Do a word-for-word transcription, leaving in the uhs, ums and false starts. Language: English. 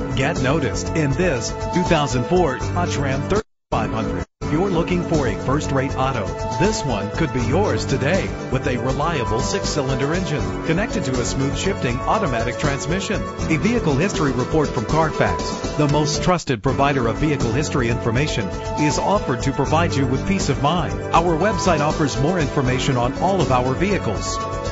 Get noticed in this two thousand four Dodge Ram thirty-five hundred. If you're looking for a first-rate auto, this one could be yours today. With a reliable six-cylinder engine connected to a smooth shifting automatic transmission. A vehicle history report from Carfax, the most trusted provider of vehicle history information, is offered to provide you with peace of mind. Our website offers more information on all of our vehicles.